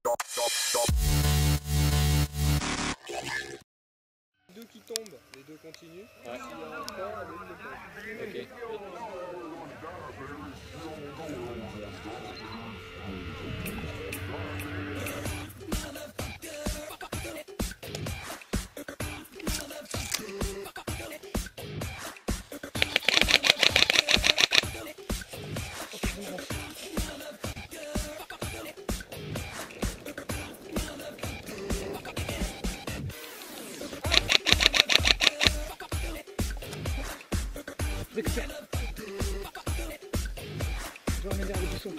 Deux qui tombent, les deux continuent. Ouais. S'il y a un fort, l'autre le tombe. Récupère. Je vais remettre vers le buisson.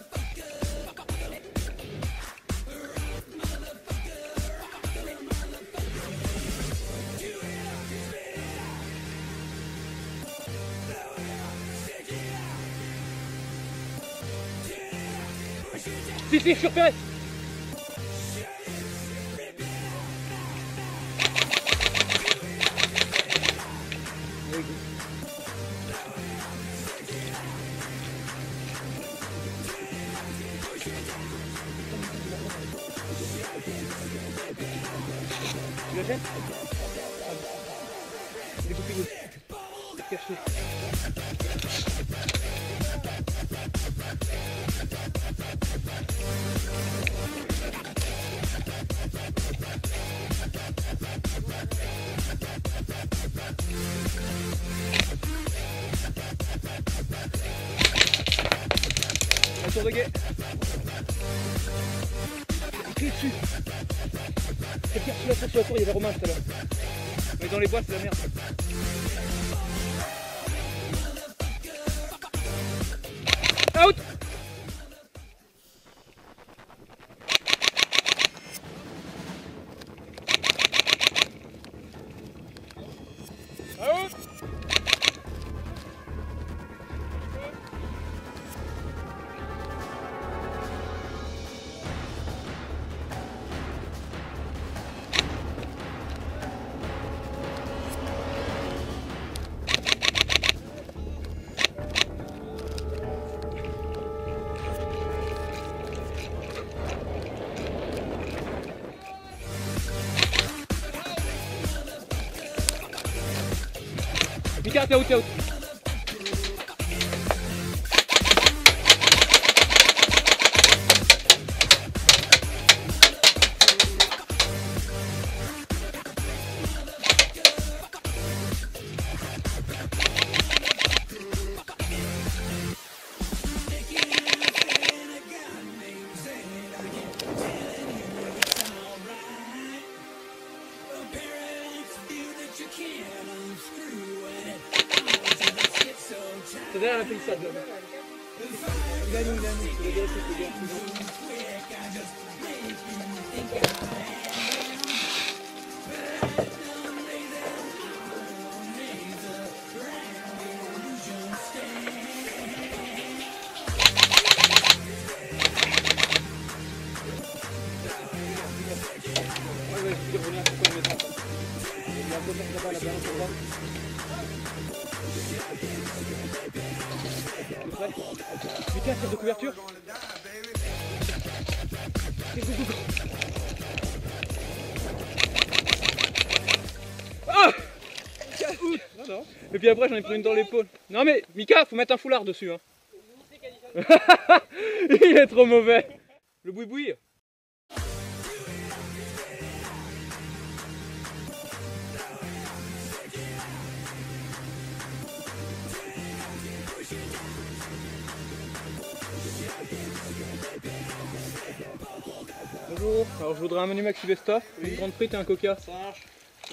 Si, je suis repéré. Tu la jettes? Il est coupé. Il est caché. Un tour de guet. Il est dessus. Sur la tour, il y avait Romain tout à l'heure. Mais dans les bois, c'est la merde. Out! Out! Mika, t'es out, t'es out. C'est derrière la palissade. Il a mis, c'est le gars, c'est le gars. Mika, tire de couverture. Ah! Non, non. Et puis après j'en ai pris une dans l'épaule. Non mais Mika, faut mettre un foulard dessus. Hein. Il est trop mauvais. Le boui-boui. Bonjour, alors je voudrais un menu maxi best-of, une grande frite et un coca. Ça marche.